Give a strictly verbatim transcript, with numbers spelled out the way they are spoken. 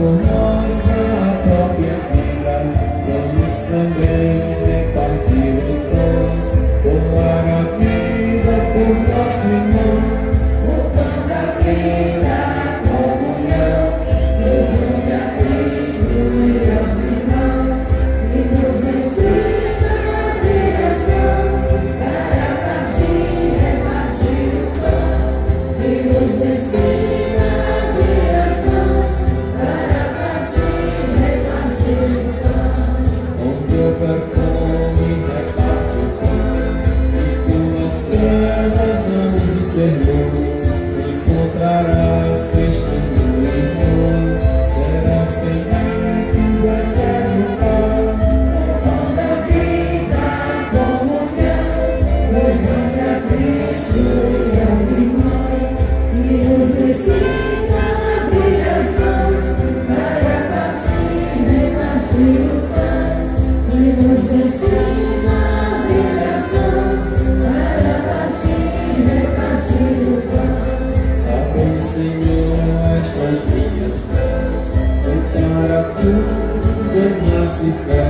por nós na própria vida, vamos também repartir os dons, doar a vida por nosso irmão. O pão da vida, a comunhão, nos une a Cristo e aos irmãos, e nos ensina a abrir as mãos para partir e repartir o pão, e nos ensina a abrir as mãos para partir e repartir o pão. Onde houver fome, reparte o pão, e tuas trevas hão de ser luz, encontrarás Cristo no irmão, serás bendito do eterno Pai. O pão da vida, a comunhão, nos une a Cristo e aos irmãos, e nos ensina a abrir as mãos para partir e repartir o pão, e nos ensina a abrir as mãos para partir e repartir o pão. Abre, Senhor, estas minhas mãos, para tudo nasce fé.